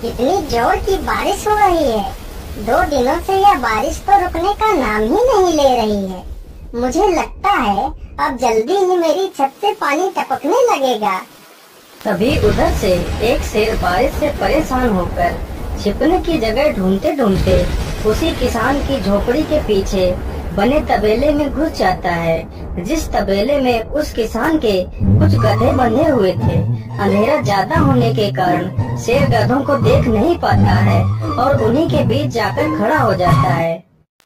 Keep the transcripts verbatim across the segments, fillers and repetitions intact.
कितनी जोर की बारिश हो रही है। दो दिनों से यह बारिश तो रुकने का नाम ही नहीं ले रही है। मुझे लगता है अब जल्दी ही मेरी छत से पानी टपकने लगेगा। तभी उधर से एक शेर बारिश से परेशान होकर छिपने की जगह ढूंढते ढूंढते उसी किसान की झोपड़ी के पीछे बने तबेले में घुस जाता है, जिस तबेले में उस किसान के कुछ गधे बंधे हुए थे। अंधेरा ज्यादा होने के कारण शेर गधों को देख नहीं पाता है और उन्हीं के बीच जाकर खड़ा हो जाता है।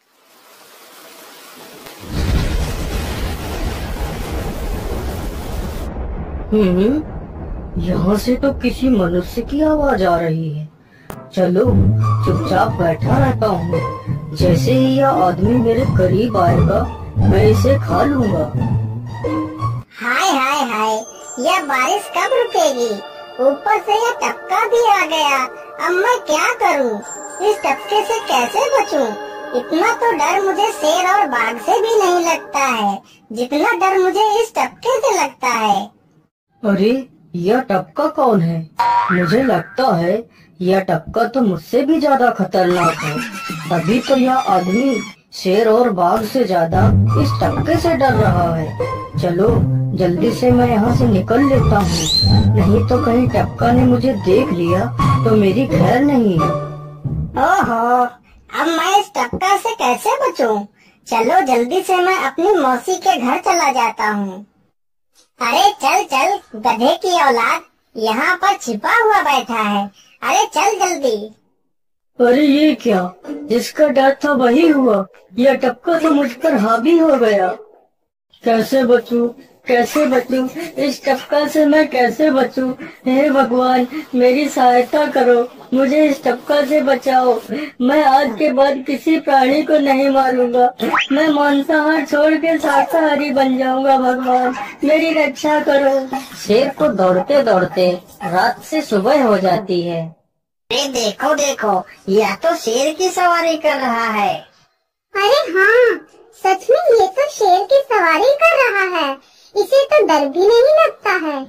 हम्म, यहाँ से तो किसी मनुष्य की आवाज आ रही है। चलो चुपचाप बैठा रहता हूँ, जैसे ही यह आदमी मेरे करीब आएगा मैं इसे खा लूँगा। हाय हाय हाय, यह बारिश कब रुकेगी? ऊपर से यह टपका भी आ गया। अब मैं क्या करूँ? इस टपके से कैसे बचूं? इतना तो डर मुझे शेर और बाघ से भी नहीं लगता है, जितना डर मुझे इस टपके से लगता है। अरे यह टपका कौन है? मुझे लगता है यह टपका तो मुझसे भी ज्यादा खतरनाक है। तभी तो यह आदमी शेर और बाघ से ज्यादा इस टपके से डर रहा है। चलो जल्दी से मैं यहाँ से निकल लेता हूँ, नहीं तो कहीं टपका ने मुझे देख लिया तो मेरी खैर नहीं है। ओहो, अब मैं इस टपका से कैसे बचूं? चलो जल्दी से मैं अपनी मौसी के घर चला जाता हूँ। अरे चल चल गधे की औलाद, यहाँ पर छिपा हुआ बैठा है। अरे चल जल्दी। अरे ये क्या, जिसका डर था वही हुआ। यह टपका तो मुझ पर हावी हो गया। कैसे बचूं, कैसे बचूं? इस टपका से मैं कैसे बचूं? हे भगवान मेरी सहायता करो, मुझे इस टपका से बचाओ। मैं आज के बाद किसी प्राणी को नहीं मारूंगा। मैं मांसाहार छोड़ के शाकाहारी बन जाऊंगा। भगवान मेरी रक्षा करो। शेर को दौड़ते दौड़ते रात से सुबह हो जाती है। अरे देखो देखो, यह तो शेर की सवारी कर रहा है। अरे हाँ, सच में ये तो शेर की सवारी कर रहा है। इसे तो डर भी नहीं लगता है।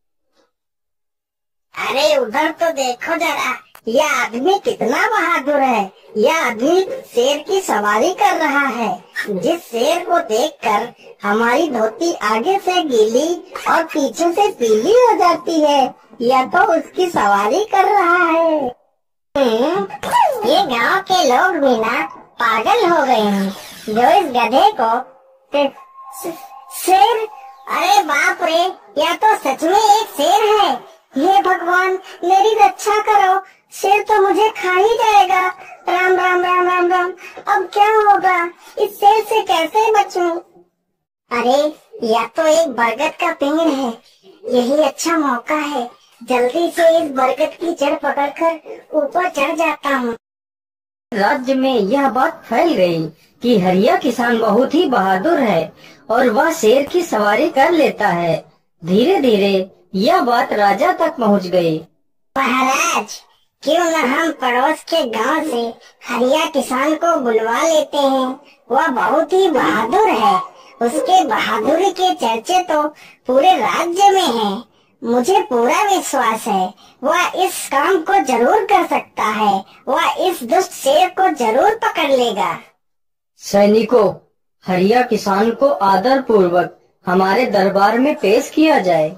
अरे उधर तो देखो जरा, यह आदमी कितना बहादुर है। यह आदमी शेर की सवारी कर रहा है। जिस शेर को देखकर हमारी धोती आगे से गीली और पीछे से पीली हो जाती है, यह तो उसकी सवारी कर रहा है। ये गांव के लोग भी ना पागल हो गए हैं, जो इस गधे को शेर। अरे बाप रे, यह तो सच में एक शेर है। हे भगवान मेरी रक्षा करो, शेर तो मुझे खा ही जाएगा। राम राम राम राम राम, अब क्या होगा? इस शेर से कैसे बचूं? अरे यह तो एक बरगद का पेड़ है, यही अच्छा मौका है। जल्दी से इस बरगद की जड़ पकड़कर ऊपर चढ़ जाता हूँ। राज्य में यह बात फैल गई कि हरिया किसान बहुत ही बहादुर है और वह शेर की सवारी कर लेता है। धीरे धीरे यह बात राजा तक पहुंच गई। महाराज, क्यों न हम पड़ोस के गांव से हरिया किसान को बुलवा लेते हैं। वह बहुत ही बहादुर है। उसके बहादुरी के चर्चे तो पूरे राज्य में हैं। मुझे पूरा विश्वास है वह इस काम को जरूर कर सकता है। वह इस दुष्ट शेर को जरूर पकड़ लेगा। सैनिकों, हरिया किसान को आदर पूर्वक हमारे दरबार में पेश किया जाए।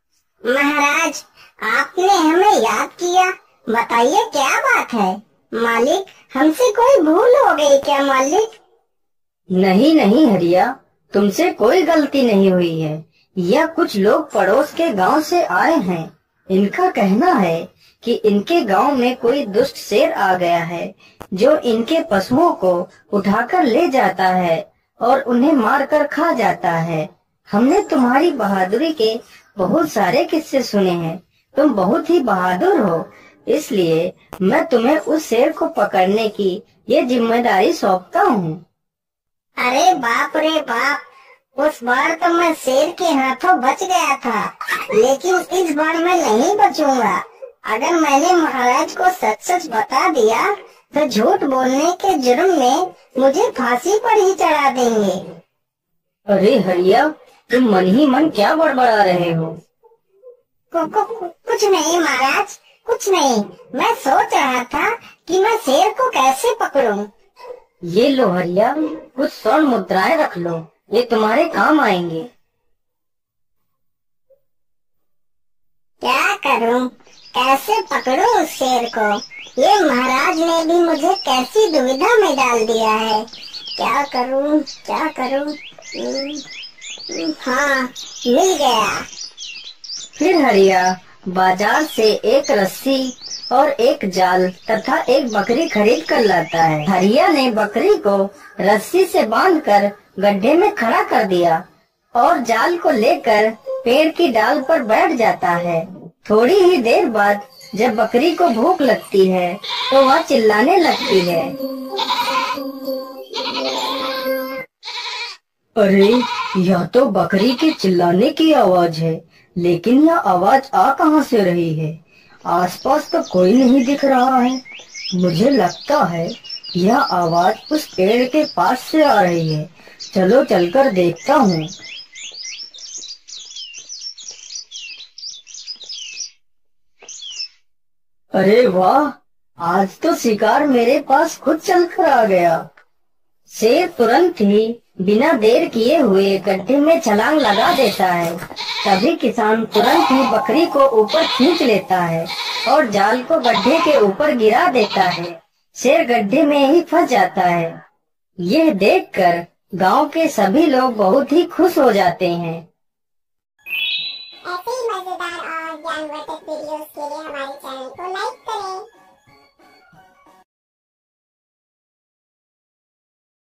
महाराज, आपने हमें याद किया। बताइए क्या बात है? मालिक, हमसे कोई भूल हो गई क्या मालिक? नहीं नहीं हरिया, तुमसे कोई गलती नहीं हुई है। यह कुछ लोग पड़ोस के गांव से आए हैं। इनका कहना है कि इनके गांव में कोई दुष्ट शेर आ गया है, जो इनके पशुओं को उठाकर ले जाता है और उन्हें मारकर खा जाता है। हमने तुम्हारी बहादुरी के बहुत सारे किस्से सुने हैं। तुम बहुत ही बहादुर हो, इसलिए मैं तुम्हें उस शेर को पकड़ने की ये जिम्मेदारी सौंपता हूँ। अरे बाप रे बाप, उस बार तो मैं शेर के हाथों बच गया था, लेकिन इस बार मैं नहीं बचूंगा। अगर मैंने महाराज को सच सच बता दिया तो झूठ बोलने के जुर्म में मुझे फांसी पर ही चढ़ा देंगे। अरे हरिया, तुम मन ही मन क्या बड़बड़ा रहे हो? कु, कु, कुछ नहीं महाराज, कुछ नहीं, मैं सोच रहा था कि मैं शेर को कैसे पकड़ूं। ये लो हरिया, कुछ स्वर्ण मुद्राएं रख लो, ये तुम्हारे काम आएंगे। क्या करूं, कैसे पकड़ूं उस शेर को? ये महाराज ने भी मुझे कैसी दुविधा में डाल दिया है। क्या करूं, क्या करूं? हाँ, मिल गया। फिर हरिया बाजार से एक रस्सी और एक जाल तथा एक बकरी खरीद कर लाता है। हरिया ने बकरी को रस्सी से बांधकर गड्ढे में खड़ा कर दिया और जाल को लेकर पेड़ की डाल पर बैठ जाता है। थोड़ी ही देर बाद जब बकरी को भूख लगती है तो वह चिल्लाने लगती है। अरे, यह तो बकरी के चिल्लाने की आवाज है, लेकिन यह आवाज आ कहां से रही है? आसपास तो कोई नहीं दिख रहा है। मुझे लगता है यह आवाज उस पेड़ के पास से आ रही है। चलो चलकर देखता हूँ। अरे वाह, आज तो शिकार मेरे पास खुद चलकर आ गया। शेर तुरंत ही बिना देर किए हुए गड्ढे में छलांग लगा देता है। तभी किसान तुरंत ही बकरी को ऊपर खींच लेता है और जाल को गड्ढे के ऊपर गिरा देता है। शेर गड्ढे में ही फंस जाता है। यह देखकर गांव के सभी लोग बहुत ही खुश हो जाते हैं। ऐसे ही मजेदार और ज्ञानवर्धक वीडियोस के लिए हमारे चैनल को लाइक करें।